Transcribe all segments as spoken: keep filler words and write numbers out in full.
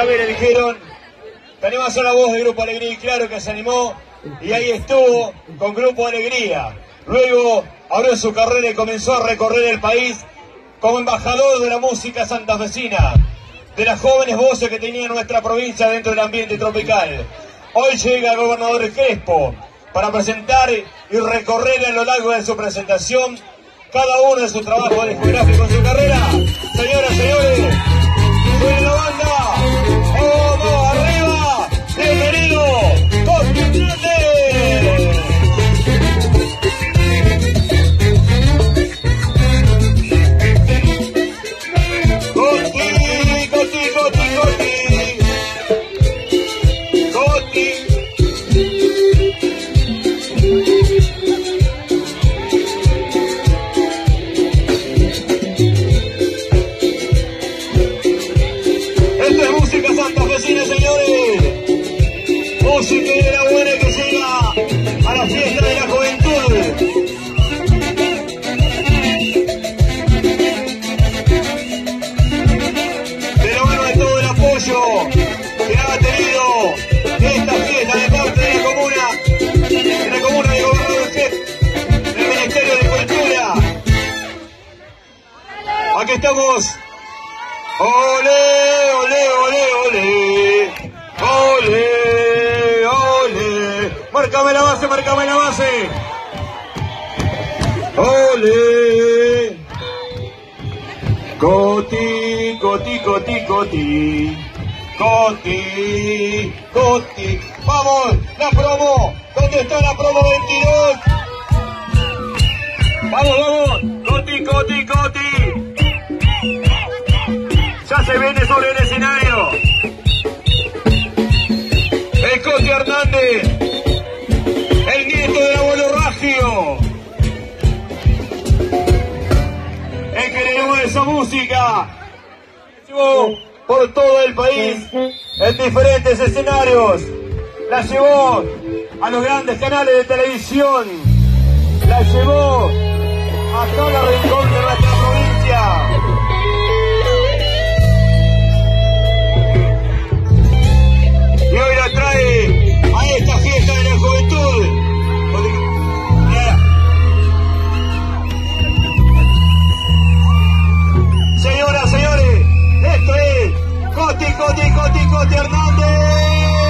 ver, dijeron, tenemos a la voz del Grupo Alegría, y claro que se animó, y ahí estuvo con Grupo Alegría. Luego abrió su carrera y comenzó a recorrer el país como embajador de la música santafesina, de las jóvenes voces que tenía nuestra provincia dentro del ambiente tropical. Hoy llega el gobernador Crespo para presentar y recorrer a lo largo de su presentación cada uno de sus trabajos discográficos en su carrera. Señoras y señores, ¡suena la banda! ¡Vamos arriba! ¡Bienvenido! ¡Coti Hernández! ¡Coti, Coti, Coti, Coti! ¡Coti! Santafesina, señores, música de la buena que llega a la fiesta de la juventud. De la mano de todo el apoyo que ha tenido esta fiesta de parte de la comuna, de la comuna de gobernador del Ministerio de Cultura. Aquí estamos. ¡Olé, olé, olé, olé! ¡Olé, olé! ¡Márcame la base, márcame la base! ¡Olé! Coti, Coti, Coti, Coti. Coti, Coti. ¡Vamos! ¡La promo! ¿Dónde está la promo veintidós? ¡Vamos, vamos! ¡Coti, Coti, Coti! Ya se viene sobre el escenario el Coti Hernández, el nieto del abuelo Ragio, el que le llevó esa música, llevó por todo el país en diferentes escenarios, la llevó a los grandes canales de televisión, la llevó a cada rincón de nuestra provincia. Y hoy la trae a esta fiesta de la juventud. Señoras, señores, esto es Coti, Coti, Coti, Coti Hernández.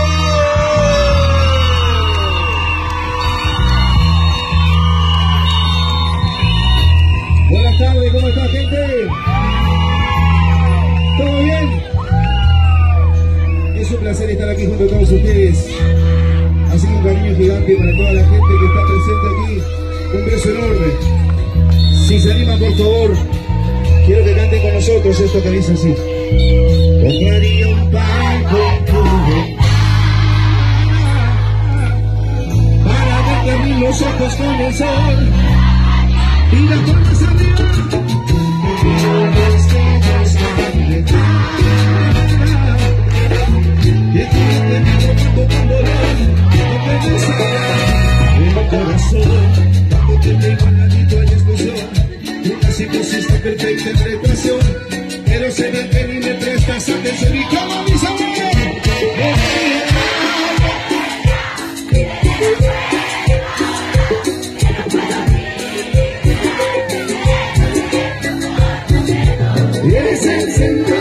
Buenas tardes, ¿cómo está, gente? ¿Todo bien? Es un placer estar aquí junto a todos ustedes. Así que un cariño gigante para toda la gente que está presente aquí. Un beso enorme. Si se anima, por favor, quiero que canten con nosotros esto que dice así. Compraría un palco para verte abrir los ojos con el sol y las palmas arriba. Y aquí te miro cuando con dolor no te besará en el corazón. Cuando te tengo al ladito hay explosión, una psicosis tan perfecta en represión. Pero se ve que ni me prestas atención y como mis amores. Y eres el centro.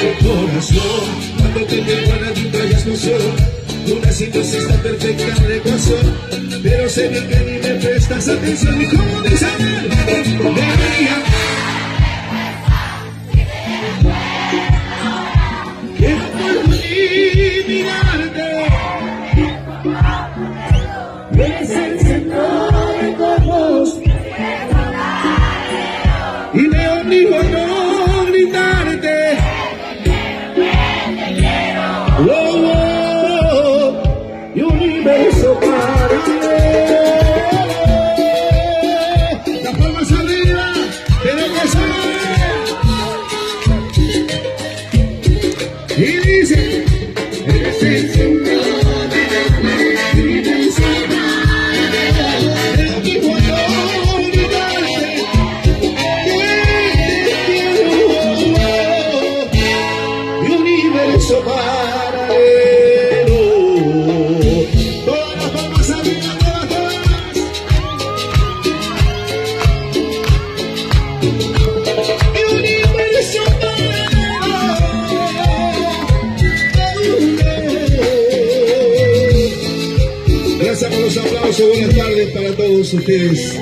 Cuando te tengo a la guitarra y explosión, una situación tan perfecta. sé bien que ni me prestas atención y cómo de saber debería que no puedo ni mirarte. Es el centro de todos y me obligo a no gritarte. Oh, oh, y un universo para las palmas arriba, pero que sabe. Y dice, eres el centro de universo paralelo. Todas las palmas arriba, todas, todas. Y universo paralelo. Gracias por los aplausos, buenas tardes para todos ustedes.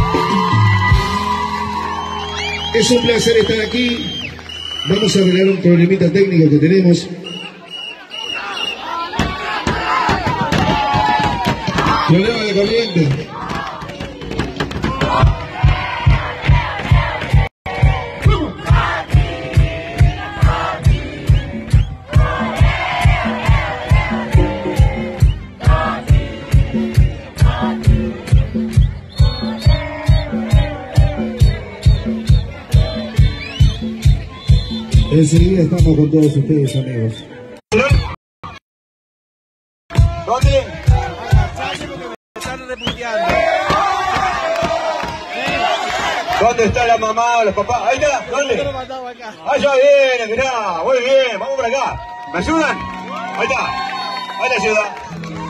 Es un placer estar aquí. Vamos a arreglar un problemita técnico que tenemos. Problema de corriente. Enseguida estamos con todos ustedes, amigos. ¿Dónde? ¿Dónde está la mamá, los papás? Ahí está, ¿dónde? Allá viene, mirá, muy bien, vamos por acá. ¿Me ayudan? Ahí está, ahí la ayuda.